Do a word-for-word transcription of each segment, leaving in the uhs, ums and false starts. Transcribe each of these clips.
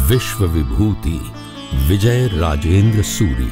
विश्व विभूति विजय राजेंद्र सूरी।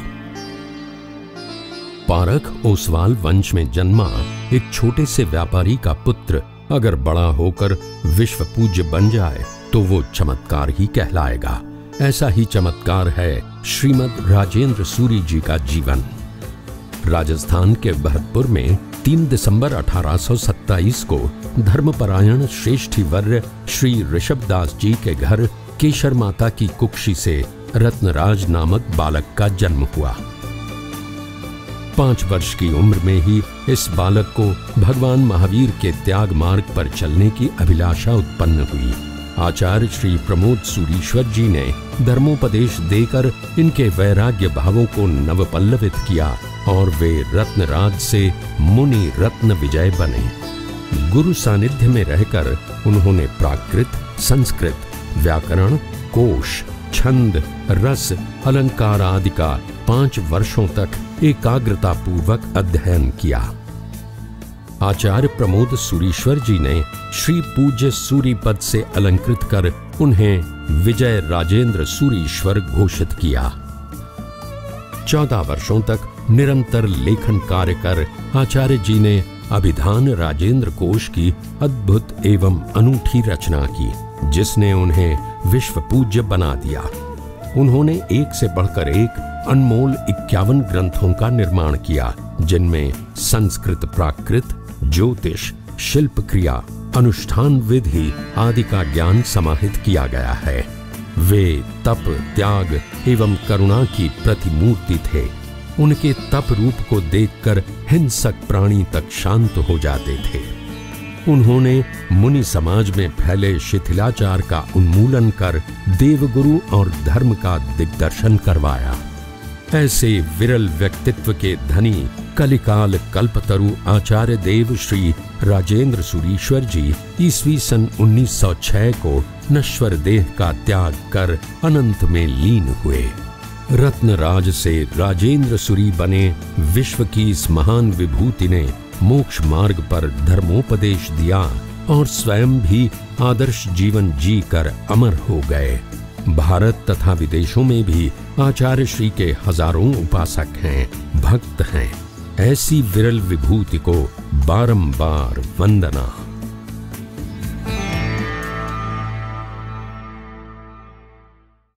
पारख ओसवाल वंश में जन्मा एक छोटे से व्यापारी का पुत्र अगर बड़ा होकर विश्व पूज्य बन जाए तो वो चमत्कार ही कहलाएगा। ऐसा ही चमत्कार है श्रीमद राजेंद्र सूरी जी का जीवन। राजस्थान के भरतपुर में तीन दिसंबर अठारह सौ सत्ताईस को धर्मपरायण श्रेष्ठीवर्य श्री ऋषभदास जी के घर केशर माता की कुक्षी से रत्नराज नामक बालक का जन्म हुआ। पांच वर्ष की उम्र में ही इस बालक को भगवान महावीर के त्याग मार्ग पर चलने की अभिलाषा उत्पन्न हुई। आचार्य श्री प्रमोद सूरीश्वर जी ने धर्मोपदेश देकर इनके वैराग्य भावों को नवपल्लवित किया और वे रत्नराज से मुनि रत्न विजय बने। गुरु सानिध्य में रहकर उन्होंने प्राकृत, संस्कृत, व्याकरण, कोश, छंद, रस, अलंकार आदि का पांच वर्षों तक एकाग्रता पूर्वक अध्ययन किया। आचार्य प्रमोद सूरीश्वर जी ने श्री पूज्य सूरी पद से अलंकृत कर उन्हें विजय राजेंद्र सूरीश्वर घोषित किया। चौदह वर्षों तक निरंतर लेखन कार्य कर आचार्य जी ने अभिधान राजेंद्र कोश की अद्भुत एवं अनूठी रचना की, जिसने उन्हें विश्व पूज्य बना दिया। उन्होंने एक से बढ़कर एक अनमोल इक्यावन ग्रंथों का निर्माण किया, जिनमें संस्कृत, प्राकृत, ज्योतिष, शिल्प क्रिया, अनुष्ठान विधि आदि का ज्ञान समाहित किया गया है। वे तप, त्याग एवं करुणा की प्रतिमूर्ति थे। उनके तप रूप को देखकर हिंसक प्राणी तक शांत हो जाते थे। उन्होंने मुनि समाज में फैले शिथिलाचार का उन्मूलन कर देवगुरु और धर्म का दिग्दर्शन करवाया। ऐसे विरल व्यक्तित्व के धनी कलिकाल कल्पतरु आचार्य देव श्री राजेंद्र सूरीश्वर जी ईस्वी सन उन्नीस सौ छह को नश्वर देह का त्याग कर अनंत में लीन हुए। रत्नराज से राजेंद्र सूरी बने विश्व की इस महान विभूति ने मोक्ष मार्ग पर धर्मोपदेश दिया और स्वयं भी आदर्श जीवन जी कर अमर हो गए। भारत तथा विदेशों में भी आचार्य श्री के हजारों उपासक हैं, भक्त हैं। ऐसी विरल विभूति को बारंबार वंदना।